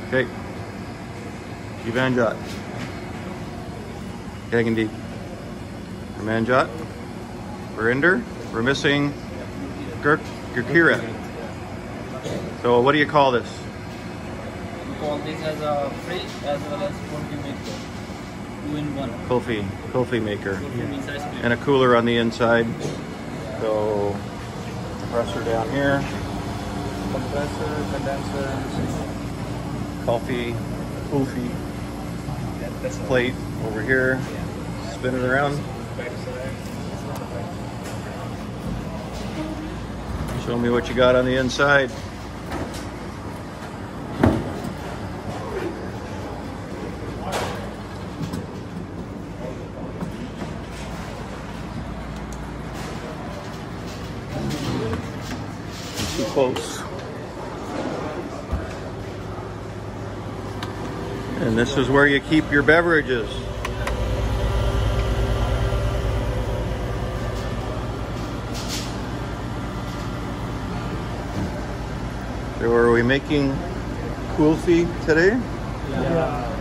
Okay. Jeevanjot. Gagandeep. Ramanjot. Varinder. We're missing Gurkeerat. So what do you call this? We call this as a fridge as well as coffee maker. 2-in-1. Coffee maker. Coffee means ice cream. And a cooler on the inside. So compressor down here. Compressor, condenser. Coffee plate over here. Spin it around. Show me what you got on the inside. Too close. And this is where you keep your beverages. So are we making kulfi today? Yeah.